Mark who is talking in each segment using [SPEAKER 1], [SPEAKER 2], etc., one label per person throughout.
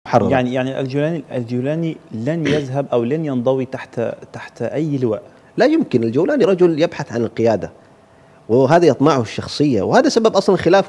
[SPEAKER 1] محررة.
[SPEAKER 2] يعني الجولاني لن يذهب أو لن ينضوي تحت أي لواء.
[SPEAKER 1] لا يمكن. الجولاني رجل يبحث عن القيادة، وهذا يطمعه الشخصية، وهذا سبب أصلا خلافه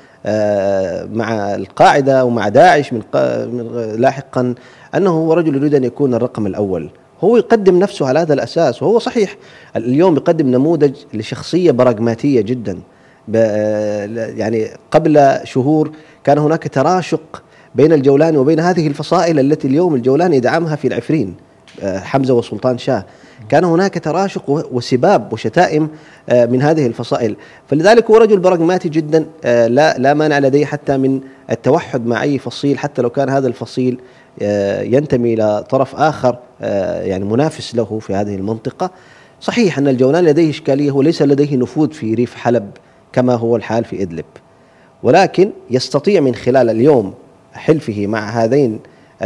[SPEAKER 1] مع القاعدة ومع داعش لاحقا، أنه هو رجل يريد أن يكون الرقم الأول. هو يقدم نفسه على هذا الأساس، وهو صحيح اليوم يقدم نموذج لشخصية براغماتية جدا. يعني قبل شهور كان هناك تراشق بين الجولاني وبين هذه الفصائل التي اليوم الجولاني يدعمها في العفرين، حمزة وسلطان شاه. كان هناك تراشق وسباب وشتائم من هذه الفصائل، فلذلك هو رجل براغماتي جدا، لا مانع لديه حتى من التوحد مع أي فصيل، حتى لو كان هذا الفصيل ينتمي إلى طرف آخر يعني منافس له في هذه المنطقة. صحيح أن الجولاني لديه إشكالية، وليس لديه نفوذ في ريف حلب كما هو الحال في إدلب، ولكن يستطيع من خلال اليوم حلفه مع هاتين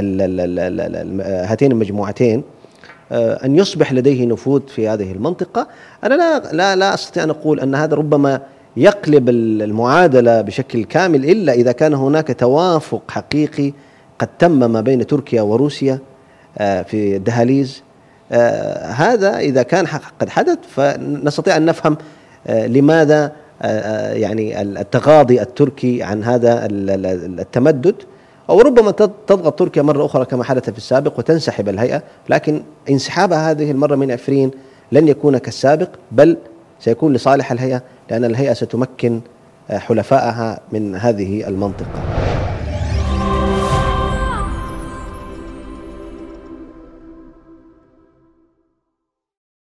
[SPEAKER 1] المجموعتين أن يصبح لديه نفوذ في هذه المنطقة. أنا لا أستطيع أن أقول أن هذا ربما يقلب المعادلة بشكل كامل، إلا إذا كان هناك توافق حقيقي قد تم ما بين تركيا وروسيا في دهاليز. هذا إذا كان قد حدث فنستطيع أن نفهم لماذا يعني التغاضي التركي عن هذا التمدد، أو ربما تضغط تركيا مرة أخرى كما حدث في السابق وتنسحب الهيئة، لكن انسحابها هذه المرة من عفرين لن يكون كالسابق، بل سيكون لصالح الهيئة، لأن الهيئة ستمكن حلفائها من هذه المنطقة.